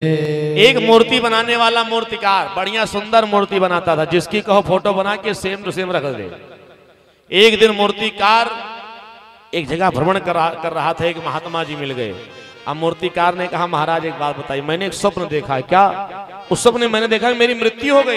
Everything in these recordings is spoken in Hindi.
एक मूर्ति बनाने वाला मूर्तिकार बढ़िया सुंदर मूर्ति बनाता था, जिसकी कहो फोटो बना के सेम टू सेम रख दे। एक दिन मूर्तिकार एक जगह भ्रमण कर रहा था, एक महात्मा जी मिल गए। अब मूर्तिकार ने कहा, महाराज एक बात बताइए, मैंने एक स्वप्न देखा है। क्या? उस स्वप्न में मैंने देखा मेरी मृत्यु हो गई,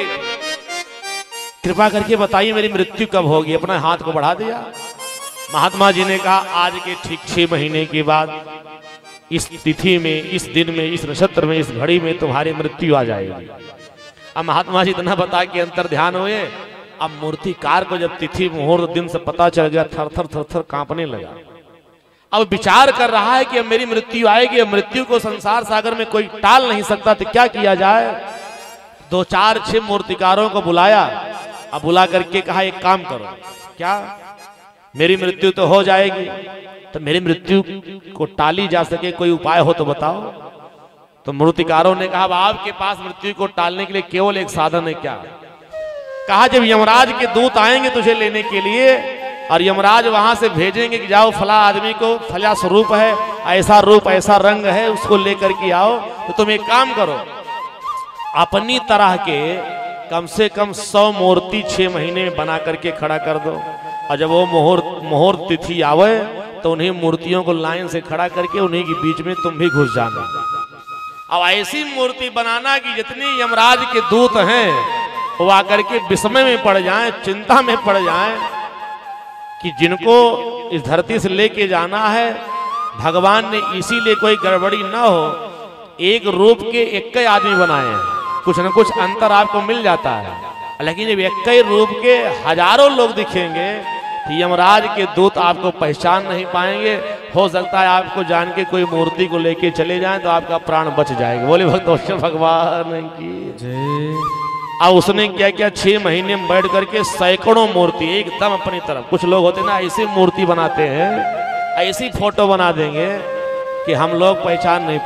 कृपा करके बताइए मेरी मृत्यु कब होगी। अपना हाथ को बढ़ा दिया। महात्मा जी ने कहा, आज के ठीक 6 महीने के बाद इस तिथि में, इस दिन में, इस नक्षत्र में, इस घड़ी में तुम्हारी मृत्यु आ जाएगी। अब महात्मा जी इतना बता के अंतर ध्यान हुए। अब मूर्तिकार को जब तिथि मुहूर्त दिन से पता चल गया, थर थर थर थर कांपने लगा। अब विचार कर रहा है कि अब मेरी मृत्यु आएगी, अब मृत्यु को संसार सागर में कोई टाल नहीं सकता, तो क्या किया जाए। 2 4 6 मूर्तिकारों को बुलाया। अब बुला करके कहा, एक काम करो। क्या? मेरी मृत्यु तो हो जाएगी, तो मेरी मृत्यु को टाली जा सके कोई उपाय हो तो बताओ। तो मूर्तिकारों ने कहा, आपके पास मृत्यु को टालने के लिए केवल एक साधन है। क्या? कहा, जब यमराज के दूत आएंगे तुझे लेने के लिए, और यमराज वहां से भेजेंगे कि जाओ फला आदमी को, फला स्वरूप है, ऐसा रूप ऐसा रंग है, उसको लेकर के आओ। तो तुम एक काम करो, अपनी तरह के कम से कम 100 मूर्ति 6 महीने में बना करके खड़ा कर दो, और जब वो मुहूर्त तिथि आवे तो उन्हीं मूर्तियों को लाइन से खड़ा करके उन्हीं के बीच में तुम भी घुस जाना। अब ऐसी मूर्ति बनाना कि जितनी यमराज के दूत हैं वो आकर के विस्मय में पड़ जाएं, चिंता में पड़ जाएं कि जिनको इस धरती से लेके जाना है, भगवान ने इसीलिए कोई गड़बड़ी ना हो, एक रूप के 1 आदमी बनाए हैं। कुछ न कुछ अंतर आपको मिल जाता है, लेकिन जब 1 रूप के हजारों लोग दिखेंगे तो यमराज के दूत आपको पहचान नहीं पाएंगे। हो सकता है आपको जान के कोई मूर्ति को लेके चले जाएं तो आपका प्राण बच जाएगा। बोले भक्त भगवान की जय। अब उसने क्या किया, 6 महीने में बैठ करके सैकड़ों मूर्ति एकदम अपनी तरफ, कुछ लोग होते ना ऐसी मूर्ति बनाते हैं, ऐसी फोटो बना देंगे कि हम लोग पहचान नहीं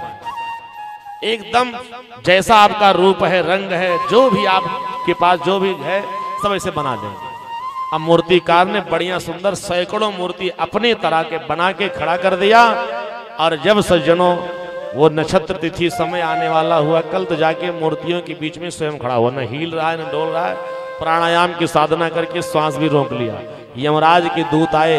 पाएंगे। एकदम जैसा आपका रूप है, रंग है, जो भी आपके पास जो भी है, सब ऐसे बना देंगे। अब मूर्तिकार ने बढ़िया सुंदर सैकड़ों मूर्ति अपने तरह के बना के खड़ा कर दिया। और जब सज्जनों वो नक्षत्र तिथि समय आने वाला हुआ, कल तो जाके मूर्तियों के बीच में स्वयं खड़ा हुआ, न हिल रहा है न डोल रहा है, प्राणायाम की साधना करके श्वास भी रोक लिया। यमराज के दूत आए।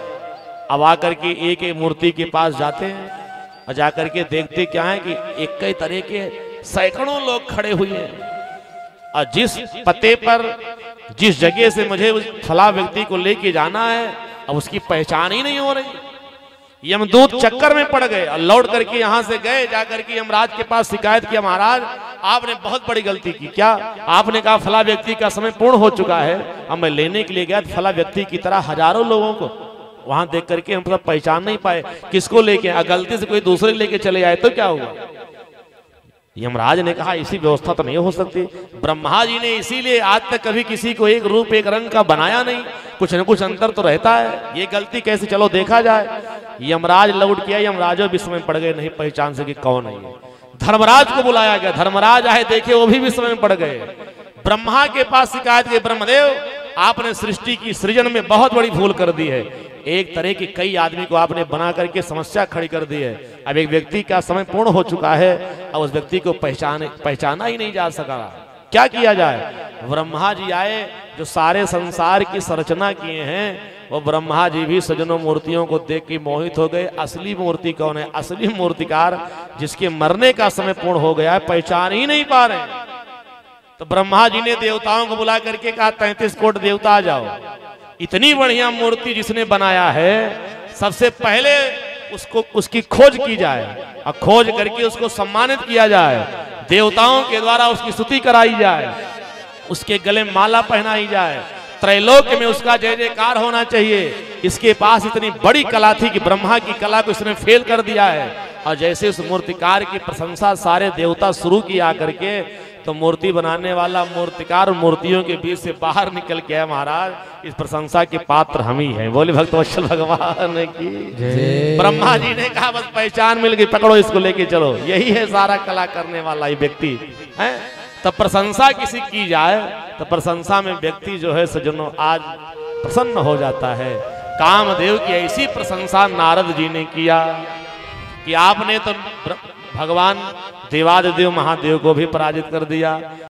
अब आकर के एक एक मूर्ति के पास जाते हैं और जाकर के देखते क्या है कि एक कई तरह के सैकड़ों लोग खड़े हुए हैं। और जिस पते पर, जिस जगह से मुझे उस फला व्यक्ति को लेके जाना है, अब उसकी पहचान ही नहीं हो रही। यमदूत चक्कर में पड़ गए और लौट करके यहां से गए, जाकर के यमराज के पास शिकायत किया, महाराज आपने बहुत बड़ी गलती की। क्या? आपने कहा फला व्यक्ति का समय पूर्ण हो चुका है। अब मैं लेने के लिए गया, फला व्यक्ति की तरह हजारों लोगों को वहां देख करके हम सब पहचान नहीं पाए, किसको लेके, गलती से कोई दूसरे लेके चले आए तो क्या हुआ। यमराज ने कहा, ऐसी व्यवस्था तो नहीं हो सकती। ब्रह्मा जी ने इसीलिए आज तक कभी किसी को एक रूप एक रंग का बनाया नहीं, कुछ न कुछ अंतर तो रहता है, ये गलती कैसे, चलो देखा जाए। यमराज लौट किया, यमराजो विस्मय में पड़ गए, नहीं पहचान सके कौन है ये। धर्मराज को बुलाया गया, धर्मराज आए, देखे वो भी विस्मय में पड़ गए। ब्रह्मा के पास शिकायत की, ब्रह्मदेव आपने सृष्टि की सृजन में बहुत बड़ी भूल कर दी है, एक तरह के कई आदमी को आपने बना करके समस्या खड़ी कर दी है। अब एक व्यक्ति का समय पूर्ण हो चुका है, अब उस व्यक्ति को पहचाना ही नहीं जा सका, क्या किया जाए। ब्रह्मा जी आए, जो सारे संसार की संरचना किए हैं, वो ब्रह्मा जी भी सजनों मूर्तियों को देख के मोहित हो गए। असली मूर्ति कौन है? असली मूर्तिकार जिसके मरने का समय पूर्ण हो गया है, पहचान ही नहीं पा रहे। तो ब्रह्मा जी ने देवताओं को बुला करके कहा, 33 कोट देवता आ जाओ, इतनी बढ़िया मूर्ति जिसने बनाया है, सबसे पहले उसकी खोज की जाए और खोज करके उसको सम्मानित किया जाए, देवताओं के द्वारा उसकी स्तुति कराई जाए, उसके गले माला पहनाई जाए, त्रैलोक्य में उसका जय जयकार होना चाहिए। इसके पास इतनी बड़ी कला थी कि ब्रह्मा की कला को इसने फेल कर दिया है। और जैसे उस मूर्तिकार की प्रशंसा सारे देवता शुरू किया करके, तो मूर्ति बनाने वाला मूर्तिकार मूर्तियों के बीच से बाहर निकल के आया, महाराज इस प्रशंसा के पात्र हम ही हैं। बोले भक्तवत्सल भगवान की जय। ब्रह्मा जी ने कहा, बस पहचान मिल गई, पकड़ो इसको लेके चलो, यही है सारा कला करने वाला ये व्यक्ति है। तब प्रशंसा किसी की जाए तो प्रशंसा में व्यक्ति जो है सज्जनों आज प्रसन्न हो जाता है। कामदेव की ऐसी प्रशंसा नारद जी ने किया कि आपने तो भगवान देवादिदेव महादेव को भी पराजित कर दिया।